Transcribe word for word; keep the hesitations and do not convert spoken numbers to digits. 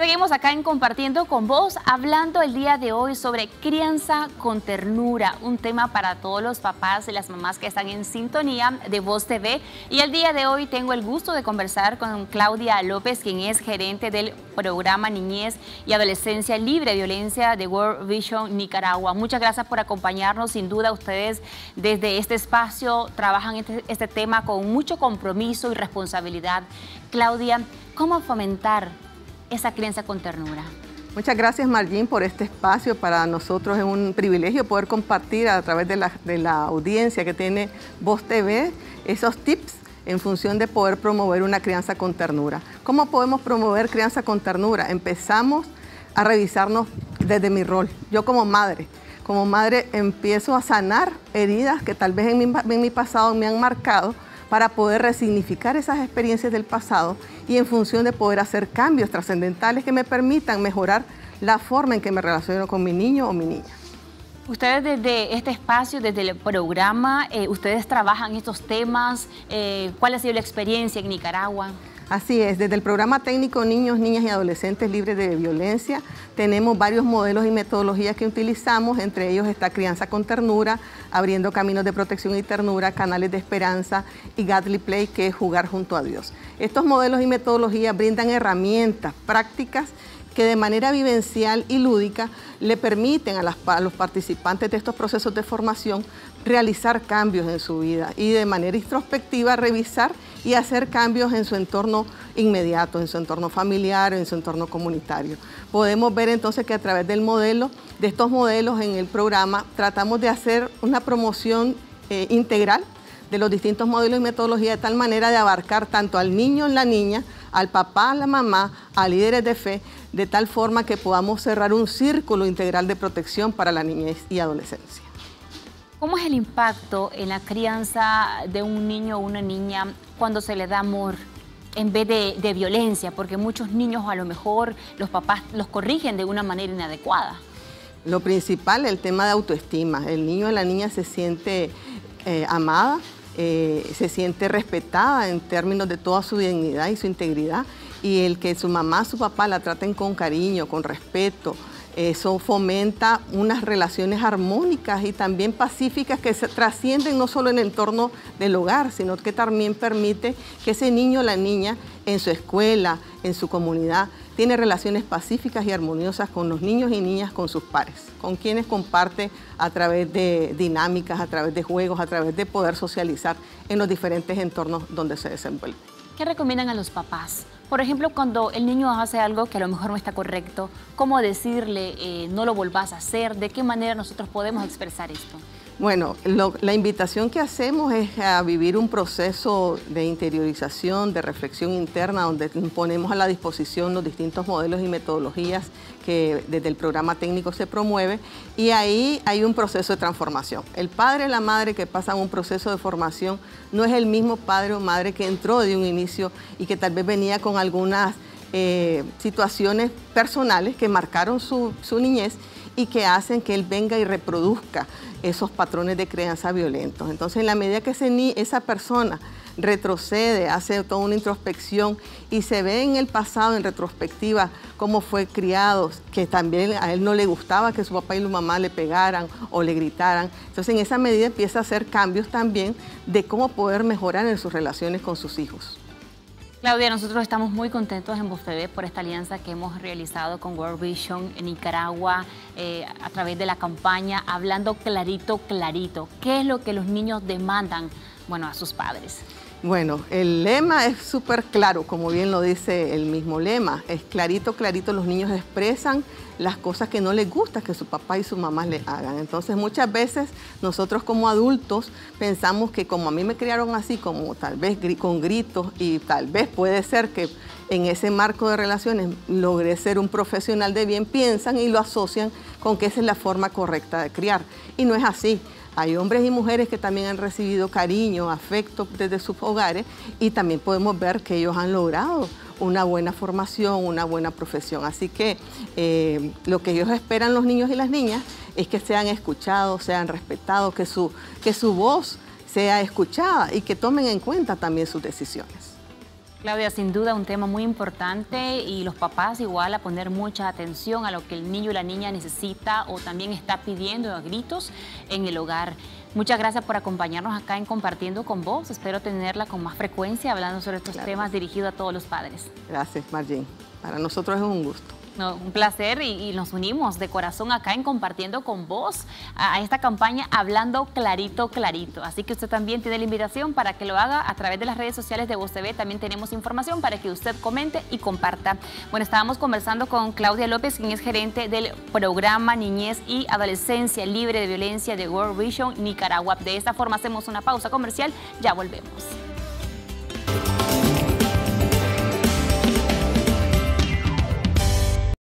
Seguimos acá en Compartiendo con Vos, hablando el día de hoy sobre crianza con ternura, un tema para todos los papás y las mamás que están en sintonía de Voz T V. Y el día de hoy tengo el gusto de conversar con Claudia López, quien es gerente del programa Niñez y Adolescencia Libre de Violencia de World Vision Nicaragua. Muchas gracias por acompañarnos. Sin duda ustedes desde este espacio trabajan este, este tema con mucho compromiso y responsabilidad. Claudia, ¿cómo fomentar esa crianza con ternura? Muchas gracias, Margin, por este espacio. Para nosotros es un privilegio poder compartir a través de la, de la audiencia que tiene Voz T V esos tips en función de poder promover una crianza con ternura. ¿Cómo podemos promover crianza con ternura? Empezamos a revisarnos desde mi rol. Yo como madre, como madre empiezo a sanar heridas que tal vez en mi, en mi pasado me han marcado, para poder resignificar esas experiencias del pasado y en función de poder hacer cambios trascendentales que me permitan mejorar la forma en que me relaciono con mi niño o mi niña. Ustedes desde este espacio, desde el programa, eh, ustedes trabajan estos temas. Eh, ¿Cuál ha sido la experiencia en Nicaragua? Así es, desde el programa técnico Niños, Niñas y Adolescentes Libres de Violencia tenemos varios modelos y metodologías que utilizamos, entre ellos está Crianza con Ternura, Abriendo Caminos de Protección y Ternura, Canales de Esperanza y Godly Play, que es Jugar junto a Dios. Estos modelos y metodologías brindan herramientas prácticas que de manera vivencial y lúdica le permiten a, las, a los participantes de estos procesos de formación realizar cambios en su vida y de manera introspectiva revisar y hacer cambios en su entorno inmediato, en su entorno familiar, en su entorno comunitario. Podemos ver entonces que a través del modelo, de estos modelos en el programa, tratamos de hacer una promoción eh, integral de los distintos modelos y metodologías de tal manera de abarcar tanto al niño, la niña, al papá, a la mamá, a líderes de fe, de tal forma que podamos cerrar un círculo integral de protección para la niñez y adolescencia. ¿Cómo es el impacto en la crianza de un niño o una niña cuando se le da amor en vez de, de violencia? Porque muchos niños a lo mejor los papás los corrigen de una manera inadecuada. Lo principal, el tema de autoestima. El niño o la niña se siente eh, amada, eh, se siente respetada en términos de toda su dignidad y su integridad, y el que su mamá, su papá la traten con cariño, con respeto, eso fomenta unas relaciones armónicas y también pacíficas que se trascienden no solo en el entorno del hogar, sino que también permite que ese niño o la niña en su escuela, en su comunidad, tiene relaciones pacíficas y armoniosas con los niños y niñas, con sus pares, con quienes comparte a través de dinámicas, a través de juegos, a través de poder socializar en los diferentes entornos donde se desenvuelve. ¿Qué recomiendan a los papás? Por ejemplo, cuando el niño hace algo que a lo mejor no está correcto, ¿cómo decirle eh, no lo volvás a hacer? ¿De qué manera nosotros podemos expresar esto? Bueno, lo, la invitación que hacemos es a vivir un proceso de interiorización, de reflexión interna, donde ponemos a la disposición los distintos modelos y metodologías que desde el programa técnico se promueve, y ahí hay un proceso de transformación. El padre y la madre que pasan un proceso de formación no es el mismo padre o madre que entró de un inicio y que tal vez venía con algunas eh, situaciones personales que marcaron su, su niñez y que hacen que él venga y reproduzca esos patrones de crianza violentos. Entonces, en la medida que ese, esa persona retrocede, hace toda una introspección y se ve en el pasado, en retrospectiva, cómo fue criado, que también a él no le gustaba que su papá y su mamá le pegaran o le gritaran. Entonces, en esa medida empieza a hacer cambios también de cómo poder mejorar en sus relaciones con sus hijos. Claudia, nosotros estamos muy contentos en Voz T V por esta alianza que hemos realizado con World Vision en Nicaragua eh, a través de la campaña Hablando Clarito, Clarito. ¿Qué es lo que los niños demandan, bueno, a sus padres? Bueno, el lema es súper claro, como bien lo dice el mismo lema. Es clarito, clarito, los niños expresan las cosas que no les gusta que su papá y su mamá le hagan. Entonces, muchas veces nosotros como adultos pensamos que como a mí me criaron así, como tal vez con gritos, y tal vez puede ser que en ese marco de relaciones logré ser un profesional de bien, piensan y lo asocian con que esa es la forma correcta de criar. Y no es así. Hay hombres y mujeres que también han recibido cariño, afecto desde sus hogares, y también podemos ver que ellos han logrado una buena formación, una buena profesión. Así que eh, lo que ellos esperan, los niños y las niñas, es que sean escuchados, sean respetados, que su, que su voz sea escuchada y que tomen en cuenta también sus decisiones. Claudia, sin duda un tema muy importante y los papás igual a poner mucha atención a lo que el niño o la niña necesita o también está pidiendo a gritos en el hogar. Muchas gracias por acompañarnos acá en Compartiendo con Vos. Espero tenerla con más frecuencia hablando sobre estos claro. temas dirigidos a todos los padres. Gracias, Margene. Para nosotros es un gusto. No, un placer y, y nos unimos de corazón acá en Compartiendo con Vos a, a esta campaña Hablando Clarito, Clarito. Así que usted también tiene la invitación para que lo haga a través de las redes sociales de Voz T V. También tenemos información para que usted comente y comparta. Bueno, estábamos conversando con Claudia López, quien es gerente del programa Niñez y Adolescencia Libre de Violencia de World Vision Nicaragua. De esta forma hacemos una pausa comercial. Ya volvemos.